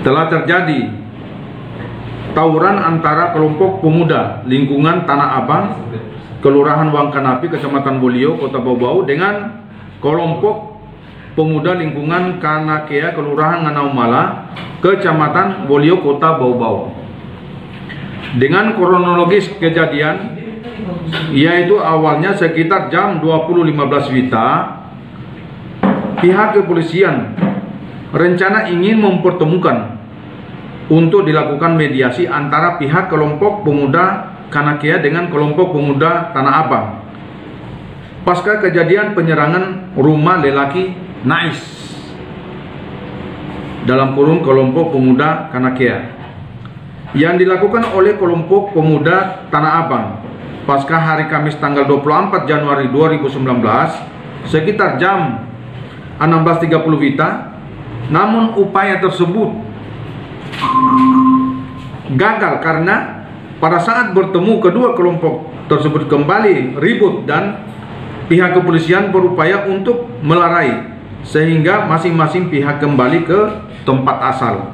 telah terjadi tawuran antara kelompok pemuda lingkungan Tanah Abang, Kelurahan Wangkanapi, Kecamatan Wolio, Kota Bau-Bau, dengan kelompok pemuda lingkungan Kanakea, Kelurahan Nganaumala, Kecamatan Wolio, Kota Bau-Bau. Dengan kronologis kejadian, yaitu awalnya sekitar jam 20.15 WITA, pihak kepolisian rencana ingin mempertemukan untuk dilakukan mediasi antara pihak kelompok pemuda Kanakea dengan kelompok pemuda Tanah Abang pasca kejadian penyerangan rumah lelaki Nais dalam kurung kelompok pemuda Kanakea yang dilakukan oleh kelompok pemuda Tanah Abang pasca hari Kamis tanggal 24 Januari 2019 sekitar jam 16.30 WITA. Namun upaya tersebut gagal karena pada saat bertemu kedua kelompok tersebut kembali ribut dan pihak kepolisian berupaya untuk melerai sehingga masing-masing pihak kembali ke tempat asal.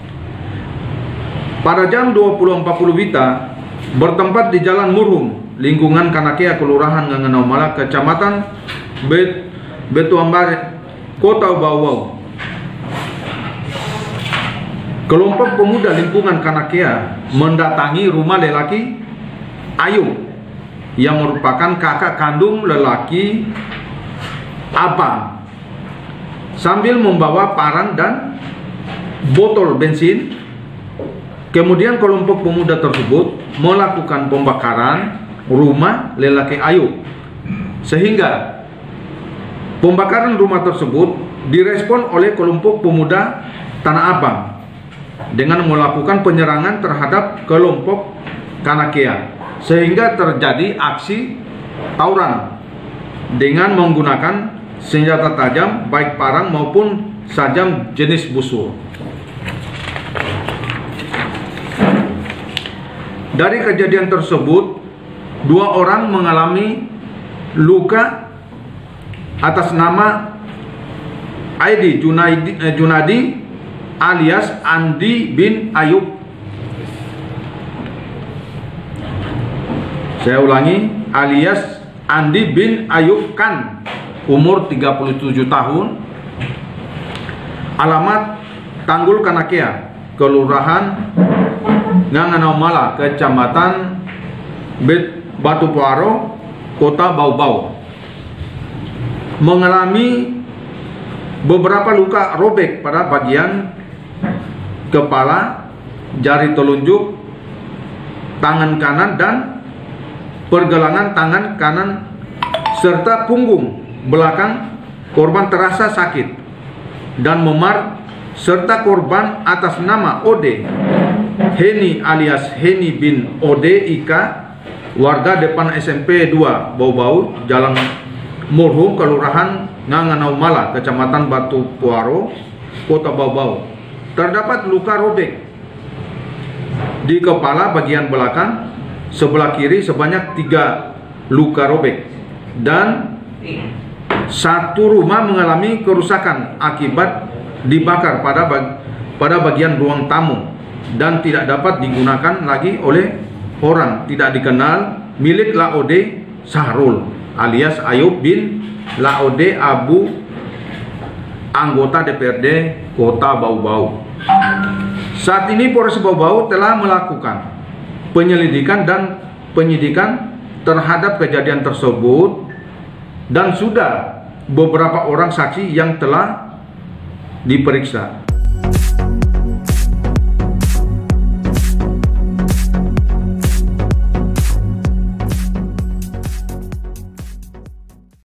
Pada jam 20.40 WITA bertempat di Jalan Murhum, lingkungan Kanakea, Kelurahan Nganaumala, Kecamatan Betuambare, Kota Bau-Bau. Kelompok pemuda lingkungan Kanakea mendatangi rumah lelaki Ayub yang merupakan kakak kandung lelaki Abang sambil membawa parang dan botol bensin. Kemudian kelompok pemuda tersebut melakukan pembakaran rumah lelaki Ayub sehingga pembakaran rumah tersebut direspon oleh kelompok pemuda Tanah Abang dengan melakukan penyerangan terhadap kelompok Kanakea sehingga terjadi aksi tawuran dengan menggunakan senjata tajam baik parang maupun sajam jenis busur. Dari kejadian tersebut, 2 orang mengalami luka atas nama Aidi Junadi alias Andi bin Ayub. Saya ulangi, alias Andi bin Ayub Kan, umur 37 tahun, alamat Tanggul Kanakea, Kelurahan Nganaumala, Kecamatan Batu Puaro, Kota Bau-Bau, mengalami beberapa luka robek pada bagian kepala, jari telunjuk, tangan kanan dan pergelangan tangan kanan serta punggung belakang korban terasa sakit dan memar, serta korban atas nama Ode Heni alias Heni bin Ode Ika, warga depan SMP 2 Bau-Bau, Jalan Murhum, Kelurahan Nganaumala, Kecamatan Batu Puaro, Kota Bau-Bau. Terdapat luka robek di kepala bagian belakang sebelah kiri sebanyak 3 luka robek dan 1 rumah mengalami kerusakan akibat dibakar pada bagian ruang tamu dan tidak dapat digunakan lagi oleh orang tidak dikenal milik Laode Sahrul alias Ayub bin Laode Abu, anggota DPRD Kota Bau-Bau. Saat ini Polres Bau-Bau telah melakukan penyelidikan dan penyidikan terhadap kejadian tersebut dan sudah beberapa orang saksi yang telah diperiksa.